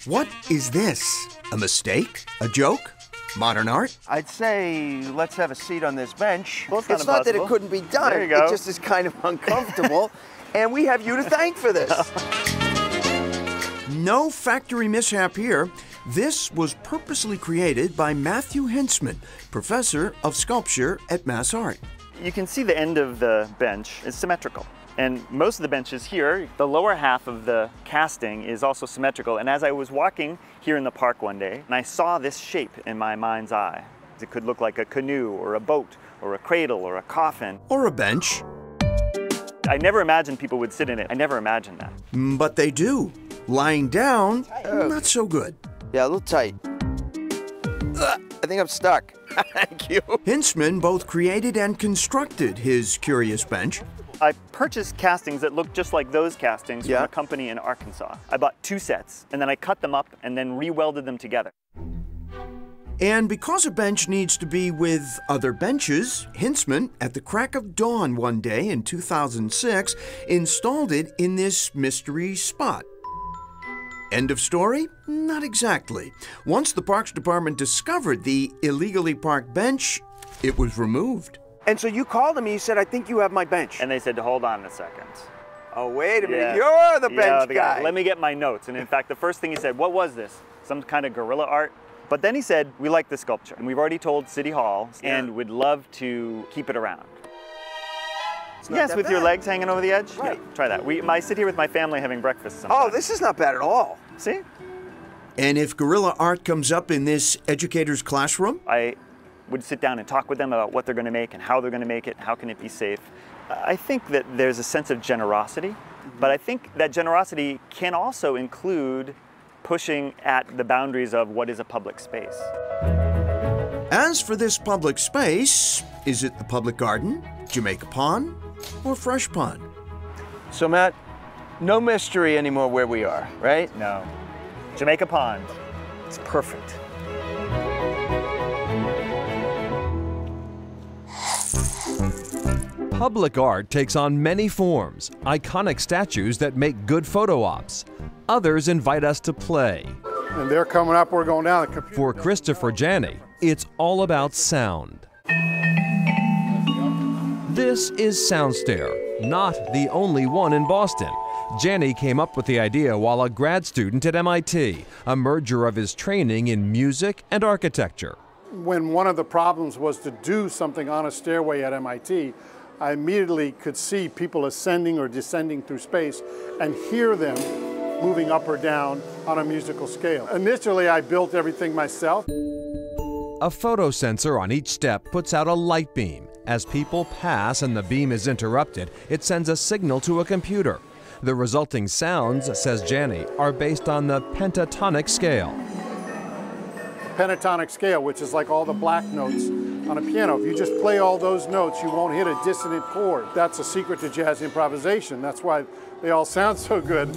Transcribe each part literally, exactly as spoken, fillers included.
What is this? A mistake? A joke? Modern art? I'd say let's have a seat on this bench. Well, it's not, it's not that it couldn't be done. There you go. It just is kind of uncomfortable. And we have you to thank for this. No factory mishap here. This was purposely created by Matthew Hintzman, professor of sculpture at Mass Art. You can see the end of the bench is symmetrical. And most of the benches here, the lower half of the casting is also symmetrical. And as I was walking here in the park one day, and I saw this shape in my mind's eye. It could look like a canoe or a boat or a cradle or a coffin. Or a bench. I never imagined people would sit in it. I never imagined that. But they do. Lying down, not so good. Yeah, a little tight. Ugh, I think I'm stuck. Thank you. Hintzman both created and constructed his curious bench. I purchased castings that looked just like those castings yeah. from a company in Arkansas. I bought two sets, and then I cut them up and then re-welded them together. And because a bench needs to be with other benches, Hintzman, at the crack of dawn one day in two thousand six, installed it in this mystery spot. End of story? Not exactly. Once the Parks Department discovered the illegally parked bench, it was removed. And so you called him and you said, I think you have my bench. And they said, hold on a second. Oh, wait a minute. Yeah. You're the bench yeah, the guy. guy. Let me get my notes. And in fact, the first thing he said, what was this? Some kind of guerrilla art? But then he said, we like the sculpture. And we've already told City Hall yeah. and would love to keep it around. It's not Yes, that with bad. your legs hanging over the edge? Right. Yeah, try that. We, I sit here with my family having breakfast sometimes. Oh, this is not bad at all. See? And if guerrilla art comes up in this educator's classroom? I would sit down and talk with them about what they're going to make and how they're going to make it, how can it be safe. I think that there's a sense of generosity, mm-hmm. but I think that generosity can also include pushing at the boundaries of what is a public space. As for this public space, is it the public garden, Jamaica Pond, or Fresh Pond? So Matt, no mystery anymore where we are, right? No. Jamaica Pond. It's perfect. Public art takes on many forms, iconic statues that make good photo ops. Others invite us to play. And they're coming up, we're going down the computer. For Christopher Janney, it's all about sound. This is SoundStare, not the only one in Boston. Janney came up with the idea while a grad student at M I T, a merger of his training in music and architecture. When one of the problems was to do something on a stairway at M I T, I immediately could see people ascending or descending through space and hear them moving up or down on a musical scale. Initially, I built everything myself. A photo sensor on each step puts out a light beam. As people pass and the beam is interrupted, it sends a signal to a computer. The resulting sounds, says Janney, are based on the pentatonic scale. Pentatonic scale, which is like all the black notes on a piano. If you just play all those notes, you won't hit a dissonant chord. That's a secret to jazz improvisation. That's why they all sound so good.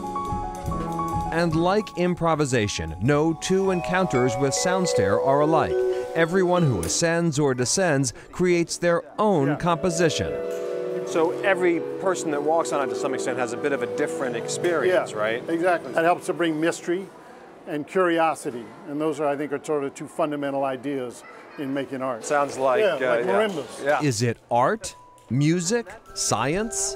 And like improvisation, no two encounters with SoundStare are alike. Everyone who ascends or descends creates their own Yeah. composition. So every person that walks on it to some extent has a bit of a different experience, yeah, right? Exactly. That helps to bring mystery and curiosity. And those are, I think, are sort of two fundamental ideas in making art. Sounds like, yeah, uh, like yeah. marimbas. Yeah. Is it art, music, science?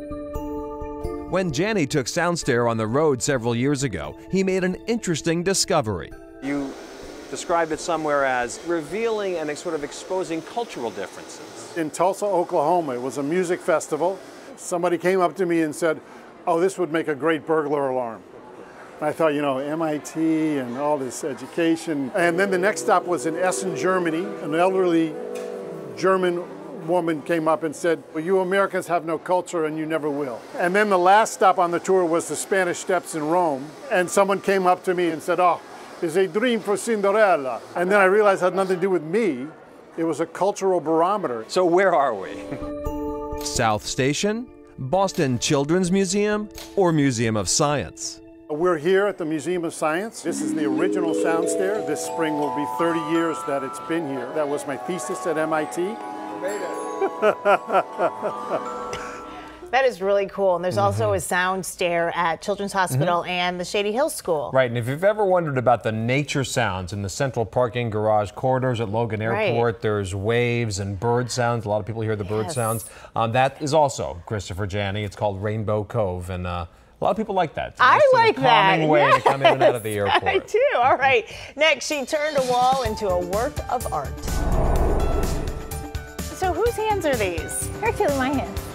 When Janney took SoundStare on the road several years ago, he made an interesting discovery. You described it somewhere as revealing and sort of exposing cultural differences. In Tulsa, Oklahoma, it was a music festival. Somebody came up to me and said, oh, this would make a great burglar alarm. And I thought, you know, M I T and all this education. And then the next stop was in Essen, Germany. An elderly German woman came up and said, well, you Americans have no culture and you never will. And then the last stop on the tour was the Spanish Steps in Rome. And someone came up to me and said, oh, it's a dream for Cinderella. And then I realized it had nothing to do with me. It was a cultural barometer. So where are we? South Station, Boston Children's Museum, or Museum of Science? We're here at the Museum of Science. This is the original SoundStare. This spring will be thirty years that it's been here. That was my thesis at M I T. That is really cool. And there's mm-hmm. also a sound stair at Children's Hospital mm-hmm. and the Shady Hill School. Right, and if you've ever wondered about the nature sounds in the central parking garage corridors at Logan Airport, right. there's waves and bird sounds. A lot of people hear the bird yes. sounds. Um, that is also Christopher Janney. It's called Rainbow Cove, and uh, a lot of people like that. It's a I nice like sort of calming that. way yes. to come in and out of the airport. I do. All right. Next, she turned a wall into a work of art. So whose hands are these? Actually, my hands.